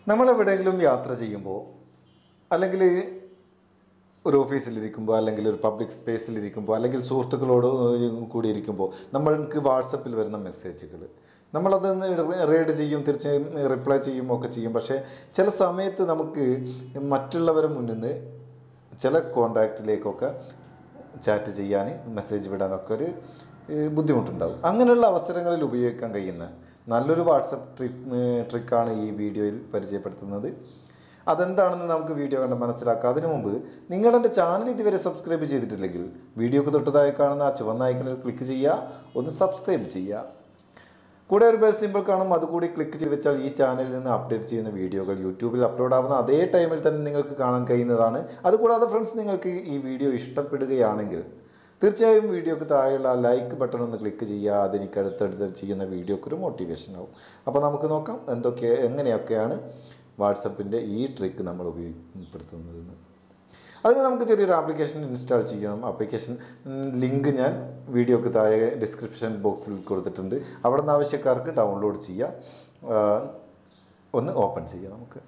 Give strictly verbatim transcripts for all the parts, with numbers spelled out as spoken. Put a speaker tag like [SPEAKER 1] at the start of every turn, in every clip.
[SPEAKER 1] നമ്മൾ എവിടെയെങ്കിലും യാത്ര ചെയ്യുമ്പോൾ അല്ലെങ്കിൽ ഒരു ഓഫീസിലിരിക്കുമ്പോൾ അല്ലെങ്കിൽ ഒരു പബ്ലിക് സ്പേസിലിരിക്കുമ്പോൾ അല്ലെങ്കിൽ സുഹൃത്തുക്കളോട് കൂടി ഇരിക്കുമ്പോൾ നമ്മൾക്ക് വാട്സപ്പിൽ വരുന്ന മെസ്സേജുകൾ നമ്മളതൊന്ന് റീഡ് ചെയ്യും, തീർച്ചയായും റിപ്ലൈ ചെയ്യും ഒക്കെ ചെയ്യും. പക്ഷേ ചില സമയത്ത് നമുക്ക് മറ്റുള്ളവരുടെ മുന്നിൽ നിന്ന് ചില കോണ്ടാക്റ്റിലേക്കൊക്കെ ചാറ്റ് ചെയ്യാൻ, മെസ്സേജ് വിടാനൊക്കെ ഒരു ബുദ്ധിമുട്ടുണ്ടാകും. അങ്ങനെയുള്ള അവസരങ്ങളിൽ ഉപയോഗിക്കാൻ കഴിയുന്ന നല്ലൊരു വാട്സപ്പ് ട്രിക്ക് ട്രിക്കാണ് ഈ വീഡിയോയിൽ പരിചയപ്പെടുത്തുന്നത്. അതെന്താണെന്ന് നമുക്ക് വീഡിയോ കണ്ട് മനസ്സിലാക്കാം. അതിനു മുമ്പ് നിങ്ങൾ എൻ്റെ ചാനൽ ഇതുവരെ സബ്സ്ക്രൈബ് ചെയ്തിട്ടില്ലെങ്കിൽ വീഡിയോക്ക് തൊട്ടതായി കാണുന്ന ആ ചുവന്ന ഐക്കണിൽ ക്ലിക്ക് ചെയ്യുക, ഒന്ന് സബ്സ്ക്രൈബ് ചെയ്യുക. കൂടെ ഒരു ബെൽ സിമ്പിൾ കാണും, അതുകൂടി ക്ലിക്ക് ചെയ്ത് വെച്ചാൽ ഈ ചാനലിൽ നിന്ന് അപ്ഡേറ്റ് ചെയ്യുന്ന വീഡിയോകൾ യൂട്യൂബിൽ അപ്ലോഡ് ആവുന്ന അതേ ടൈമിൽ തന്നെ നിങ്ങൾക്ക് കാണാൻ കഴിയുന്നതാണ്. അതുകൂടാതെ ഫ്രണ്ട്സ്, നിങ്ങൾക്ക് ഈ വീഡിയോ ഇഷ്ടപ്പെടുകയാണെങ്കിൽ തീർച്ചയായും വീഡിയോക്ക് താഴെയുള്ള ലൈക്ക് ബട്ടൺ ഒന്ന് ക്ലിക്ക് ചെയ്യുക. അതെനിക്ക് അടുത്തടുത്ത് ചെയ്യുന്ന വീഡിയോക്ക് ഒരു മോട്ടിവേഷൻ ആവും. അപ്പോൾ നമുക്ക് നോക്കാം എന്തൊക്കെ എങ്ങനെയൊക്കെയാണ് വാട്സപ്പിൻ്റെ ഈ ട്രിക്ക് നമ്മൾ ഉപയോഗപ്പെടുത്തുന്നതെന്ന്. അതിന് നമുക്ക് ചെറിയൊരു ആപ്ലിക്കേഷൻ ഇൻസ്റ്റാൾ ചെയ്യണം. ആപ്ലിക്കേഷൻ ലിങ്ക് ഞാൻ വീഡിയോക്ക് താഴെ ഡിസ്ക്രിപ്ഷൻ ബോക്സിൽ കൊടുത്തിട്ടുണ്ട്. അവിടെ നിന്ന് ആവശ്യക്കാർക്ക് ഡൗൺലോഡ് ചെയ്യാം. ഒന്ന് ഓപ്പൺ ചെയ്യാം. നമുക്ക്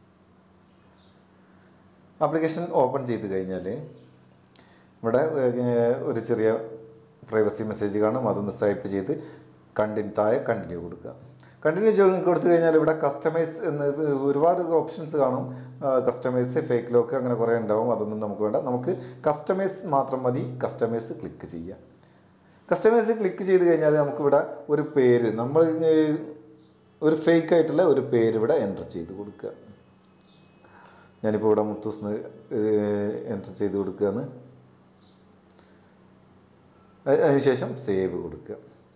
[SPEAKER 1] ആപ്ലിക്കേഷൻ ഓപ്പൺ ചെയ്ത് കഴിഞ്ഞാൽ ഇവിടെ ഒരു ചെറിയ പ്രൈവസി മെസ്സേജ് കാണും. അതൊന്ന് സ്വൈപ്പ് ചെയ്ത് കണ്ടിന്യൂ താഴെ കണ്ടിന്യൂ കൊടുക്കുക. കണ്ടിന്യൂ ചെയ്ത് കൊടുത്തു കഴിഞ്ഞാൽ ഇവിടെ കസ്റ്റമൈസ് എന്ന് ഒരുപാട് ഓപ്ഷൻസ് കാണും. കസ്റ്റമൈസ്, ഫേക്ക് ലോക്ക്, അങ്ങനെ കുറേ ഉണ്ടാവും. അതൊന്നും നമുക്ക് വേണ്ട. നമുക്ക് കസ്റ്റമൈസ് മാത്രം മതി. കസ്റ്റമൈസ് ക്ലിക്ക് ചെയ്യാം. കസ്റ്റമൈസ് ക്ലിക്ക് ചെയ്ത് കഴിഞ്ഞാൽ നമുക്കിവിടെ ഒരു പേര്, നമ്മൾ ഒരു ഫേക്ക് ആയിട്ടുള്ള ഒരു പേര് ഇവിടെ എൻ്റർ ചെയ്ത് കൊടുക്കുക. ഞാനിപ്പോൾ ഇവിടെ മുത്തൂസ് എൻ്റർ ചെയ്ത് കൊടുക്കുകയാണ്. അതിനുശേഷം സേവ് കൊടുക്കുക.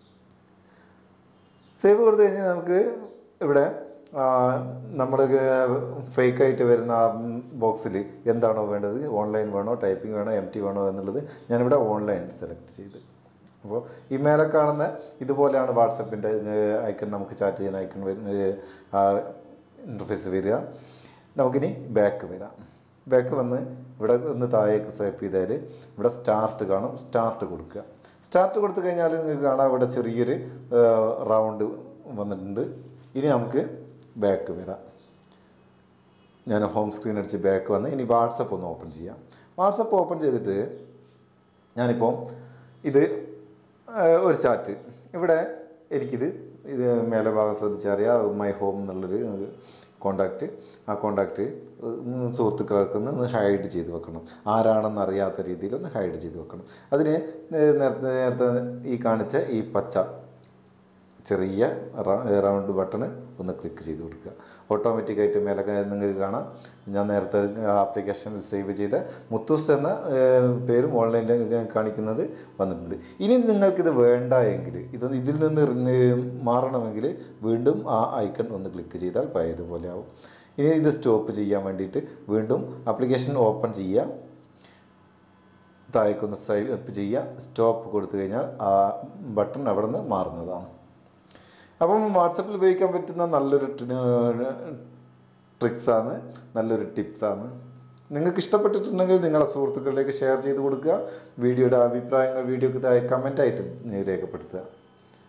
[SPEAKER 1] സേവ് കൊടുത്തു കഴിഞ്ഞാൽ നമുക്ക് ഇവിടെ നമ്മൾ ഫേക്കായിട്ട് വരുന്ന ആ ബോക്സിൽ എന്താണോ വേണ്ടത്, ഓൺലൈൻ വേണോ, ടൈപ്പിംഗ് വേണോ, എം ടി വേണോ എന്നുള്ളത് ഞാനിവിടെ ഓൺലൈൻ സെലക്ട് ചെയ്ത്. അപ്പോൾ ഈ മേലെ കാണുന്ന ഇതുപോലെയാണ് വാട്സപ്പിൻ്റെ ഐക്കൺ, നമുക്ക് ചാറ്റ് ചെയ്യാൻ ഐക്കൺ ഇൻ്റർഫേസ് വരിക. നമുക്കിനി ബാക്ക് വരാം. ബാക്ക് വന്ന് ഇവിടെ ഒന്ന് താഴേക്ക് സ്വൈപ്പ് ചെയ്താൽ ഇവിടെ സ്റ്റാർട്ട് കാണും. സ്റ്റാർട്ട് കൊടുക്കുക. സ്റ്റാർട്ട് കൊടുത്തു കഴിഞ്ഞാൽ നിങ്ങൾക്ക് കാണാം ഇവിടെ ചെറിയൊരു റൗണ്ട് വന്നിട്ടുണ്ട്. ഇനി നമുക്ക് ബാക്ക് വരാം. ഞാൻ ഹോം സ്ക്രീൻ അടിച്ച് ബാക്ക് വന്ന് ഇനി വാട്സപ്പ് ഒന്ന് ഓപ്പൺ ചെയ്യാം. വാട്സപ്പ് ഓപ്പൺ ചെയ്തിട്ട് ഞാനിപ്പോൾ ഇത് ഒരു ചാറ്റ്, ഇവിടെ എനിക്കിത് ഇത് മേലെ ഭാഗം ശ്രദ്ധിച്ചറിയാം, മൈ ഹോം എന്നുള്ളൊരു കോണ്ടാക്റ്റ്. ആ കോണ്ടാക്റ്റ് സുഹൃത്തുക്കൾക്ക് ഒന്ന് ഹൈഡ് ചെയ്ത് വെക്കണം. ആരാണെന്ന് അറിയാത്ത രീതിയിൽ ഒന്ന് ഹൈഡ് ചെയ്ത് വെക്കണം. അതിന് നേരത്തെ നേരത്തെ ഈ കാണിച്ച ഈ പച്ച ചെറിയ റൗണ്ട് ബട്ടണ് ഒന്ന് ക്ലിക്ക് ചെയ്ത് കൊടുക്കുക. ഓട്ടോമാറ്റിക്കായിട്ട് മേലെ നിങ്ങൾക്ക് കാണാം ഞാൻ നേരത്തെ ആപ്ലിക്കേഷനിൽ സേവ് ചെയ്ത മുത്തൂസ് എന്ന പേരും ഓൺലൈനിൽ കാണിക്കുന്നത് വന്നിട്ടുണ്ട്. ഇനി നിങ്ങൾക്കിത് വേണ്ട എങ്കിൽ, ഇത് ഇതിൽ നിന്ന് മാറണമെങ്കിൽ വീണ്ടും ആ ഐക്കൺ ഒന്ന് ക്ലിക്ക് ചെയ്താൽ പഴയതുപോലെ ആവും. ഇനി ഇത് സ്റ്റോപ്പ് ചെയ്യാൻ വേണ്ടിയിട്ട് വീണ്ടും ആപ്ലിക്കേഷൻ ഓപ്പൺ ചെയ്യുക, താഴേക്കൊന്ന് സ്വൈപ്പ് ചെയ്യുക, സ്റ്റോപ്പ് കൊടുത്തു കഴിഞ്ഞാൽ ആ ബട്ടൺ അവിടെ നിന്ന് മാറുന്നതാണ്. അപ്പം വാട്സപ്പിൽ ഉപയോഗിക്കാൻ പറ്റുന്ന നല്ലൊരു ട്രിക്സാണ്, നല്ലൊരു ടിപ്സാണ്. നിങ്ങൾക്ക് ഇഷ്ടപ്പെട്ടിട്ടുണ്ടെങ്കിൽ നിങ്ങളുടെ സുഹൃത്തുക്കളിലേക്ക് ഷെയർ ചെയ്ത് കൊടുക്കുക. വീഡിയോയുടെ അഭിപ്രായങ്ങൾ വീഡിയോക്ക് താഴെ കമൻ്റായിട്ട് രേഖപ്പെടുത്തുക.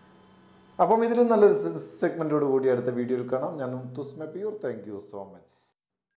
[SPEAKER 1] അപ്പം ഇതിലും നല്ലൊരു സെഗ്മെൻറ്റോട് കൂടി അടുത്ത വീഡിയോയിൽ കാണാം. ഞാൻ തുസ്മ പ്യൂർ. Thank you so much.